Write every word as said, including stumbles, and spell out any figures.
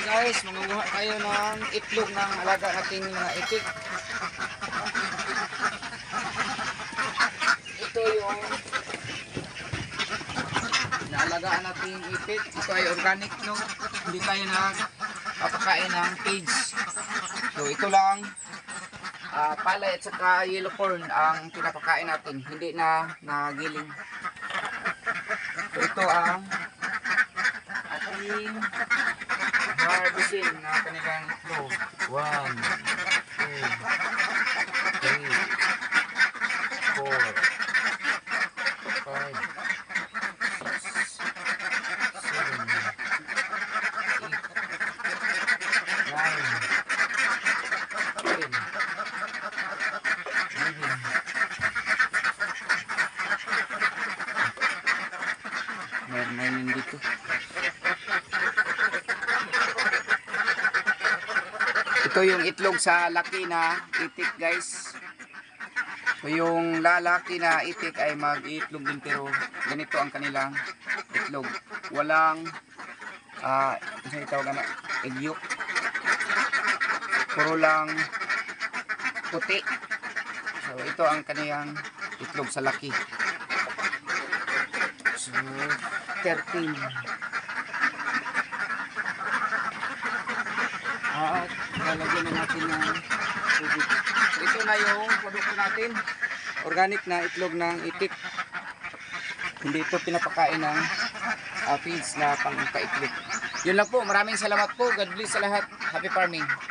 guys, mangunguha tayo ng itlog ng alaga nating mga itik. Ito yung naalagaan nating itik. Ito ay organic, no? Hindi tayo nagpapakain ng cage. So ito lang, uh, palay at saka yellow corn ang pinapakain natin. Hindi na nagiling. So ito ang ating harvesting na kanilang itlog. One, two, three, four, five, six, seven, eight, nine, ten, eleven. Meron na yun dito. Ito yung itlog sa laki na itik, guys. So yung lalaki na itik ay mag-itlog din, pero ganito ang kanilang itlog. Walang ah, uh, ano tawag na, egg yolk. Puro lang puti. So ito ang kanilang itlog sa laki. So thirteen. At lalagyan na natin ng tubig. So, ito na yung produkto natin. Organic na itlog ng itik. Hindi ito pinapakain ng uh, feeds na pangkaitlog. Yun lang po. Maraming salamat po. God bless sa lahat. Happy farming.